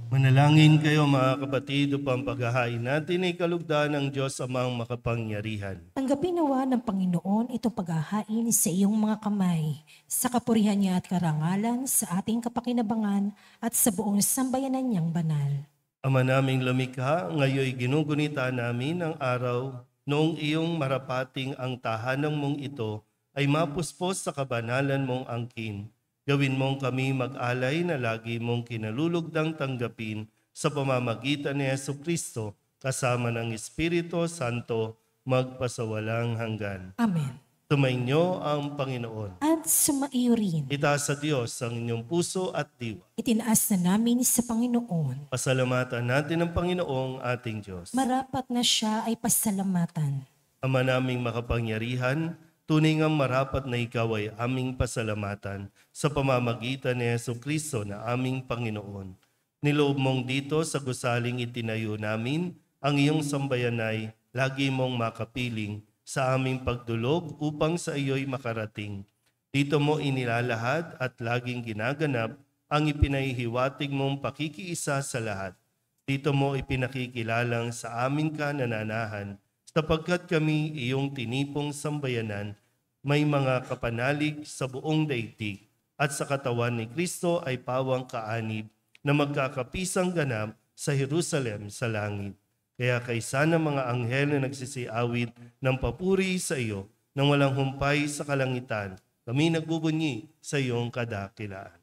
Manalangin kayo mga kapatid upang paghahain natin ay kalugdan ng Diyos amang makapangyarihan. Tanggapin nawa ng Panginoon itong paghahain sa iyong mga kamay, sa kapurihan niya at karangalan, sa ating kapakinabangan at sa buong sambayanan niyang banal. Ama naming lumikha, ngayoy ginugunita namin ang araw noong iyong marapating ang tahanang mong ito ay mapuspos sa kabanalan mong angkin. Gawin mong kami mag-alay na lagi mong kinalulugdang tanggapin sa pamamagitan ni Jesucristo kasama ng Espiritu Santo magpasawalang hanggan. Amen. Tumainyo ang Panginoon. At sumaiyo rin. Itaas sa Diyos ang inyong puso at diwa. Itinaas na namin sa Panginoon. Pasalamatan natin ang Panginoong ating Diyos. Marapat na siya ay pasalamatan. Ama naming makapangyarihan, tunay ngang marapat na ikaw ay aming pasalamatan sa pamamagitan ni Jesucristo na aming Panginoon. Niloob mong dito sa gusaling itinayo namin ang iyong sambayanay, lagi mong makapiling sa aming pagdulog upang sa iyo'y makarating. Dito mo inilalahad at laging ginaganap ang ipinahihiwatig mong pakikiisa sa lahat. Dito mo ipinakikilalang sa aming kanananahan, sapagkat kami iyong tinipong sambayanan, may mga kapanalig sa buong daigdig, at sa katawan ni Kristo ay pawang kaanib na magkakapisang ganap sa Jerusalem sa langit. Kaya kaysa ng mga anghel na nagsisiawit ng papuri sa iyo, nang walang humpay sa kalangitan, kami nagbubunyi sa iyong kadakilaan.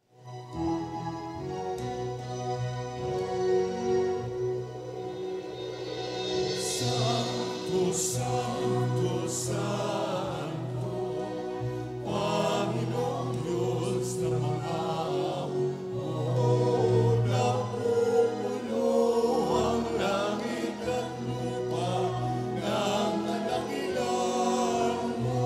Santo, Santo, Santo, Panginoong Diyos na mga hukbo, napupuno ang langit at lupa ng kadakilaan mo.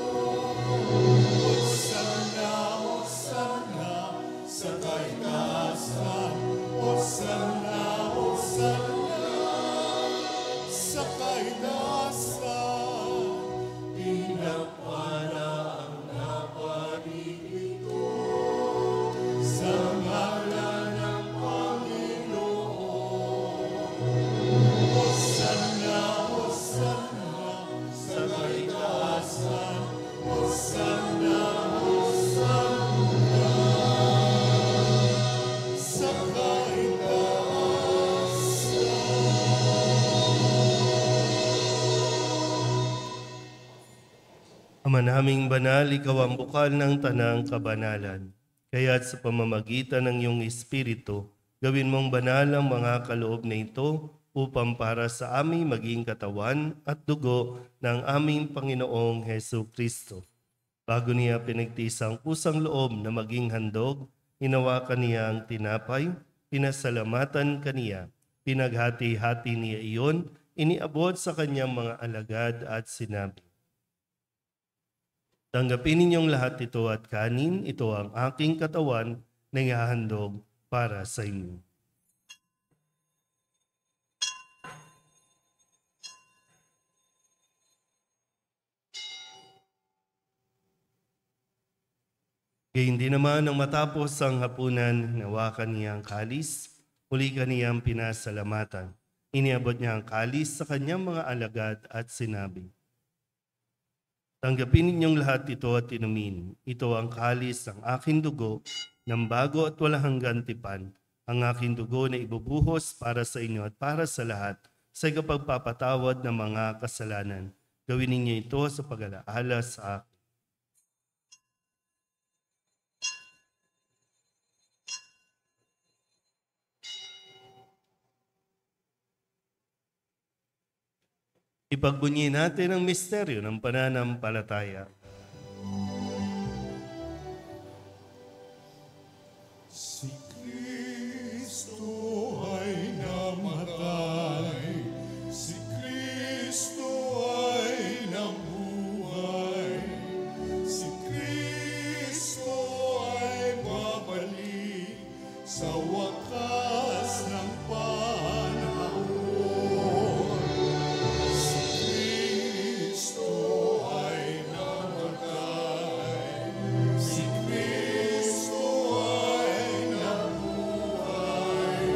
Hosanna, Hosanna, sa kaitaasan, Hosanna, Hosanna, sa kaitaasan, pinagpala ang naparito sa ngalan ng Panginoon. Hosanna, Hosanna, sa kaitaasan, Hosanna, Hosanna, sa kaitaasan. Ama naming banal, ikaw ang bukal ng tanang kabanalan. Kaya't sa pamamagitan ng iyong Espiritu, gawin mong banal ang mga kaloob na ito upang para sa aming maging katawan at dugo ng aming Panginoong Hesu Kristo. Bago niya pinagtiis ang kusang loob na maging handog, hinawakan niya ang tinapay, pinasalamatan kaniya, pinaghati-hati niya iyon, iniabot sa kanyang mga alagad at sinabi, tanggapin ninyong lahat ito at kanin, ito ang aking katawan na ihahandog para sa inyo. Gayun din naman nang matapos ang hapunan, nawakan niya ang kalis, muli kaniyang pinasalamatan. Iniabot niya ang kalis sa kanyang mga alagad at sinabi, tanggapin ninyong lahat ito at inumin. Ito ang kalis ng aking dugo ng bago at walang hanggan tipan. Ang aking dugo na ibubuhos para sa inyo at para sa lahat sa ikapagpapatawad ng mga kasalanan. Gawin ninyo ito sa pag-alaala sa akin. Ipagbunyi natin ang misteryo ng pananampalataya. Si Kristo ay namatay, si Kristo ay nabuhay, si Kristo ay babalik sa wakas ng panahon. Si Kristo ay namatay, si Kristo ay nabuhay,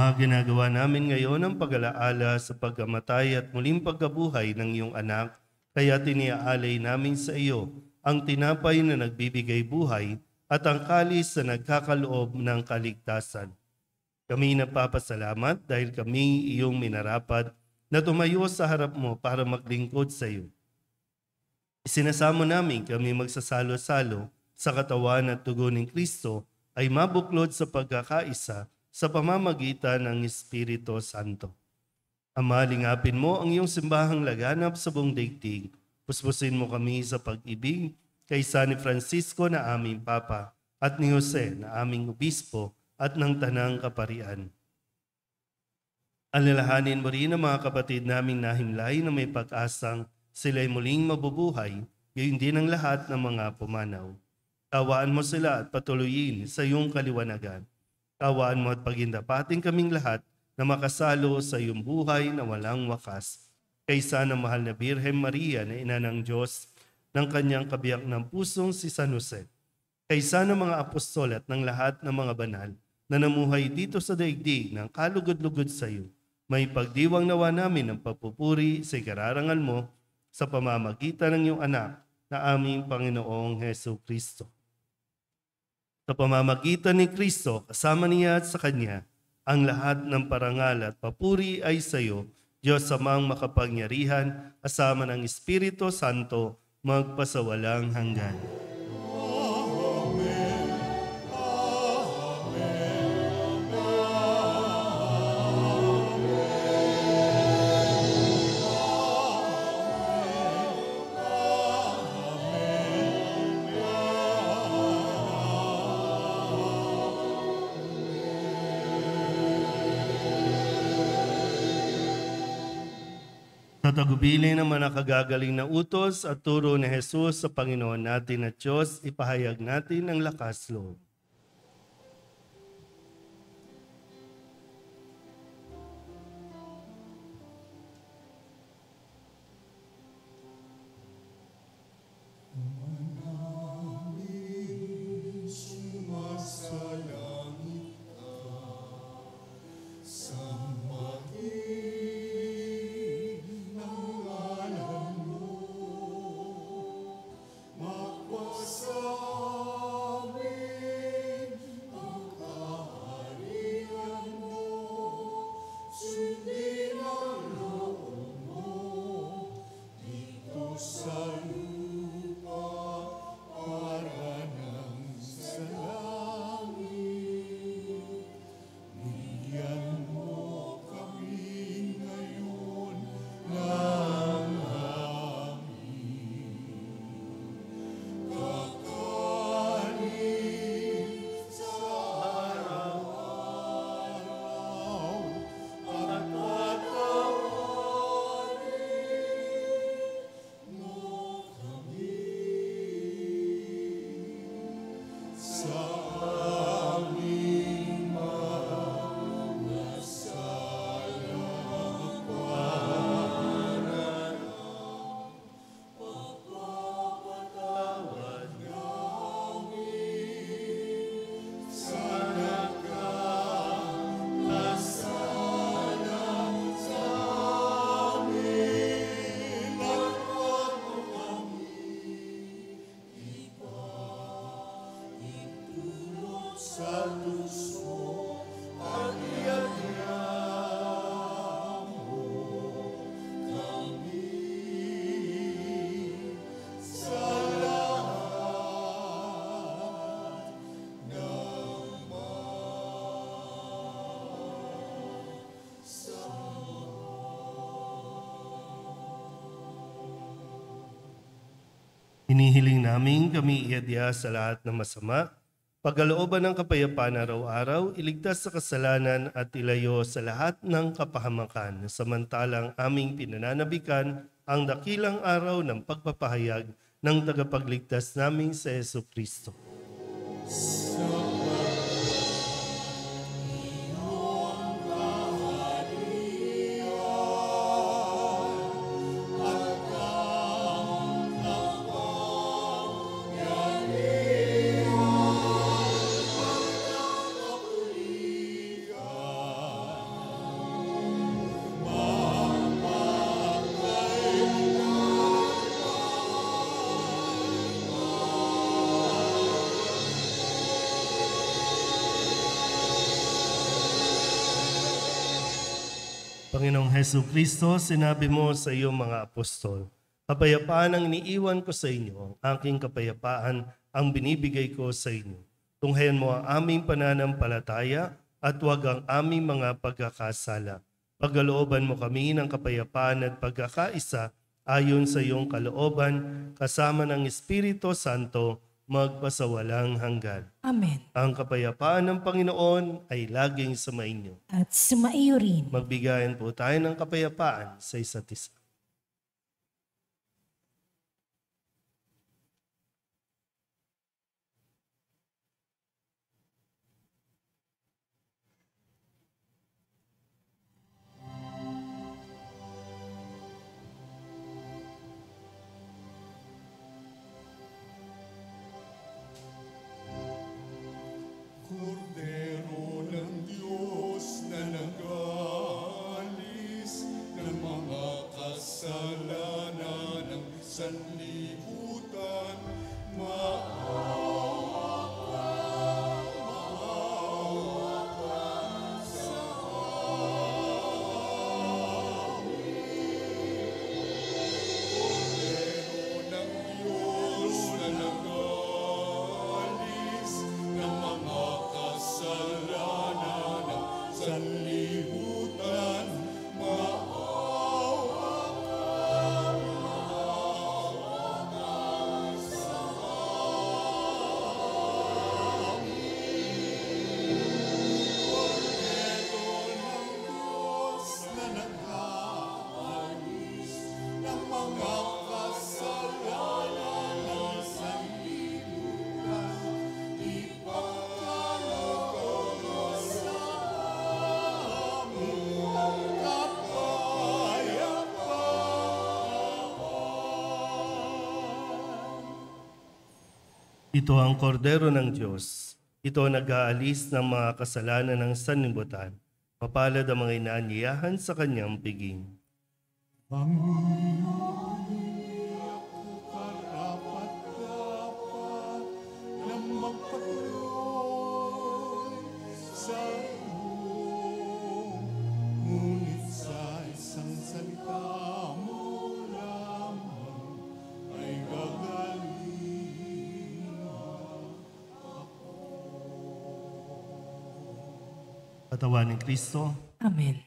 Ama, ginagawa namin ngayon ang pag-alaala sa pagkamatay at muling pagkabuhay ng iyong anak, kaya tiniaalay namin sa iyo ang tinapay na nagbibigay buhay at ang kalis na nagkakaloob ng kaligtasan. Kami nagpapasalamat dahil kami iyong minarapat na tumayo sa harap mo para maglingkod sa iyo. Isinasamo namin kami magsasalo-salo sa katawan at dugo ng Kristo ay mabuklod sa pagkakaisa sa pamamagitan ng Espiritu Santo. Ama, lingapin mo ang iyong simbahang laganap sa buong daigdig. Puspusin mo kami sa pag-ibig kay San Francisco na aming Papa at ni Jose na aming Obispo at ng Tanang Kaparian. Alalahanin mo rin ang mga kapatid naming nahimlay na may pag-asang sila'y muling mabubuhay, gayon din ang lahat ng mga pumanaw. Kawaan mo sila at patuloyin sa iyong kaliwanagan. Kawaan mo at pagindapating kaming lahat na makasalo sa iyong buhay na walang wakas. Kaysa ng mahal na Birhen Maria na ina ng Diyos, ng kanyang kabiyak ng pusong si San Jose. Kaysa ng mga apostol at ng lahat ng mga banal na namuhay dito sa daigdig ng kalugod-lugod sa iyo, may pagdiwang nawa namin ng papupuri sa ikararangal mo sa pamamagitan ng iyong anak na aming Panginoong Hesu Kristo. Sa pamamagitan ni Kristo, kasama niya at sa Kanya, ang lahat ng parangal at papuri ay sa iyo, Diyos Amang makapangyarihan, kasama ng Espiritu Santo, magpasawalang hanggan. Sa tagubilin ng mga nakagagaling na utos at turo ni Jesus sa Panginoon natin at Diyos, ipahayag natin ang lakas loob. Hinihiling namin kami iadya sa lahat ng masama, pagkalooban ng kapayapaan araw-araw, iligtas sa kasalanan at ilayo sa lahat ng kapahamakan, samantalang aming pinananabikan ang dakilang araw ng pagpapahayag ng tagapagligtas naming sa Yesu Kristo. Panginoong Hesu Kristo, sinabi mo sa iyong mga apostol, kapayapaan ang iniiwan ko sa inyo, ang aking kapayapaan ang binibigay ko sa inyo. Tunghayan mo ang aming pananampalataya at huwag ang aming mga pagkakasala. Pagkalooban mo kami ng kapayapaan at pagkakaisa ayon sa iyong kalooban, kasama ng Espiritu Santo, magpasawalang hanggan. Amen. Ang kapayapaan ng Panginoon ay laging sumainyo. At sumaiyo rin. Magbigayan po tayo ng kapayapaan sa isa't isa. Kordero ng Diyos na nag-aalis ng mga kasalanan ng sanlibutan, maawa ka, maawa ka sa amin. Kordero ng Diyos na nag-aalis ng mga kasalanan ng sanlibutan, maawa ka, maawa ka sa amin. Kordero ng Diyos na nag-aalis ng mga kasalanan ng sanlibutan, ipagkaloob mo sa amin ang kapayapaan. Ito ang kordero ng Diyos. Ito ang nag-aalis ng mga kasalanan ng sanlibutan. Mapalad ang mga inaanyayahan sa kanyang piging. Panginoon, hindi ako karapat-dapat na magpatuloy sa iyo. Ngunit sa isang salita mo lamang ay gagaling ako. Katawan ni Kristo, Amen.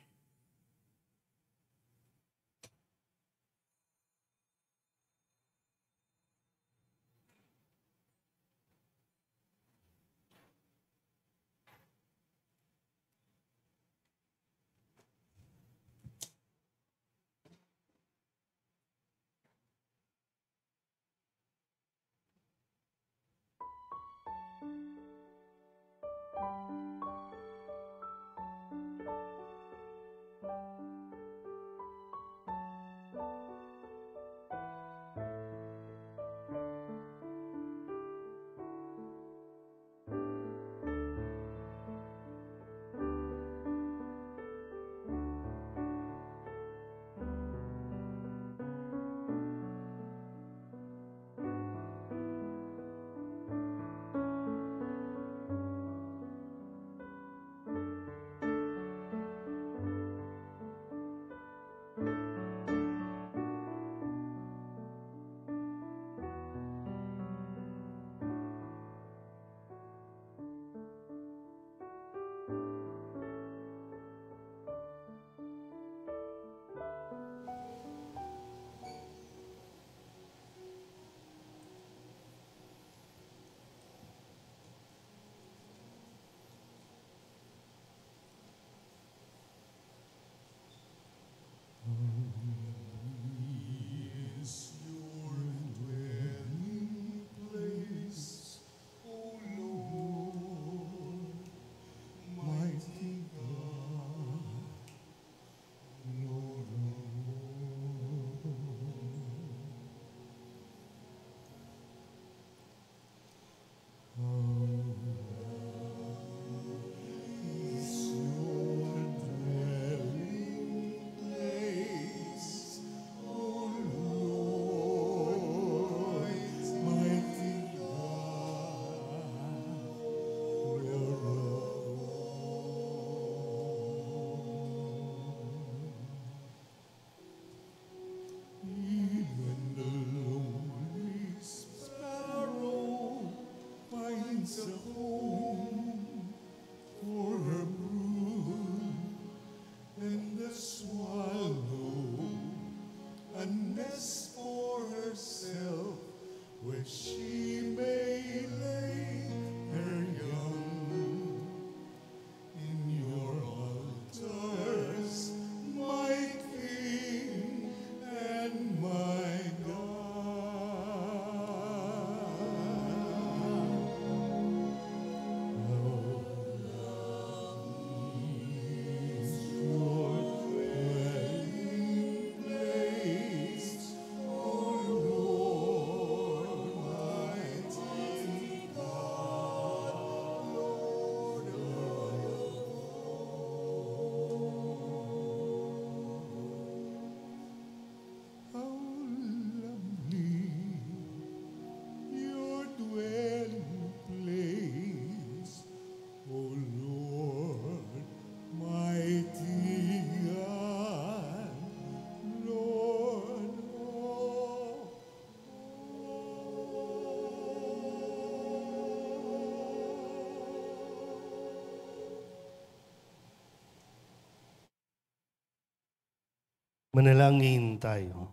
Manalangin tayo.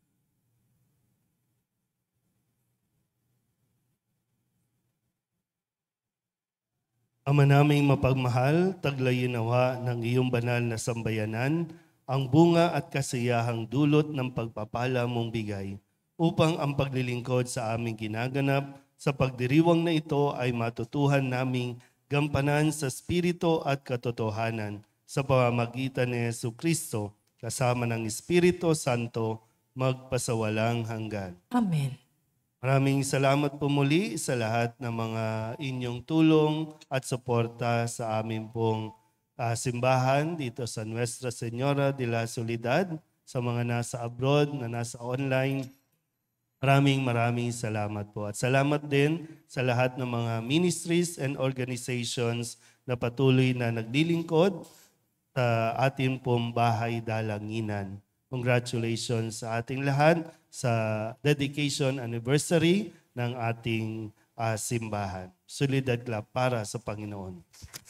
Ama naming mapagmahal, taglayin nawa ng iyong banal na sambayanan ang bunga at kasiyahang dulot ng pagpapala mong bigay upang ang paglilingkod sa aming ginaganap sa pagdiriwang na ito ay matutuhan naming gampanan sa spirito at katotohanan sa pamamagitan ni Jesucristo kasama ng Espiritu Santo magpasawalang hanggan. Amen. Maraming salamat po muli sa lahat ng mga inyong tulong at suporta sa amin pong uh, simbahan dito sa Nuestra Señora de la Soledad, sa mga nasa abroad, na nasa online. Maraming maraming salamat po. At salamat din sa lahat ng mga ministries and organizations na patuloy na naglilingkod sa ating pong bahay dalanginan. Congratulations sa ating lahat sa dedication anniversary ng ating uh, simbahan. Solidad Club para sa Panginoon.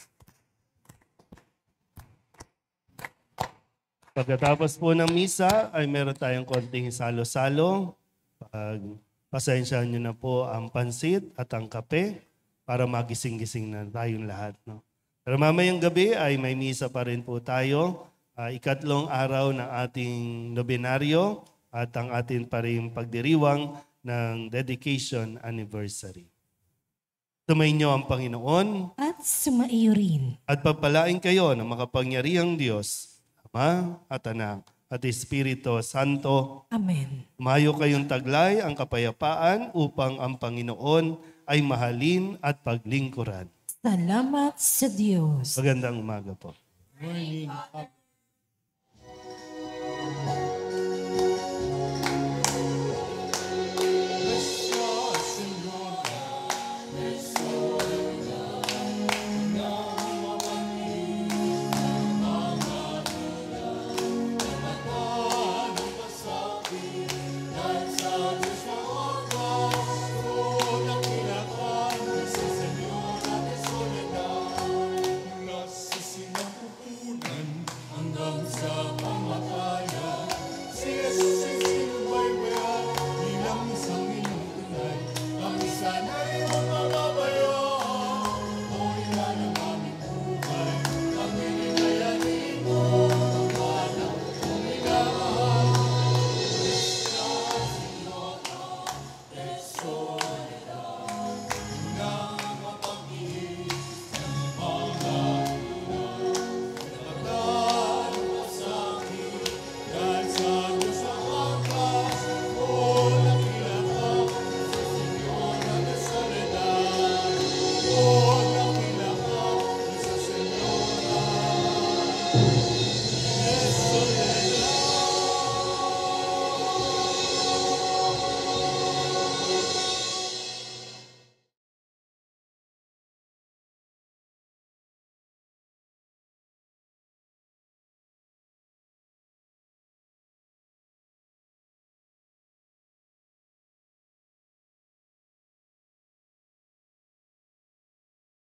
Pagkatapos po ng misa ay meron tayong konting salo-salo. Pag pasensyahan nyo na po ang pansit at ang kape para magising-gising na tayong lahat. No? Pero mamayang gabi ay may misa pa rin po tayo. Uh, ikatlong araw ng ating nobenaryo at ang ating pa rin pagdiriwang ng dedication anniversary. Sumainyo ang Panginoon At sumaiyo rin. at pagpalain kayo ng makapangyarihang Diyos, Ama at Anak at Espiritu Santo. Amen. Mayo kayong taglay ang kapayapaan upang ang Panginoon ay mahalin at paglingkuran. Salamat sa Diyos. Magandang umaga po. Morning, Papa.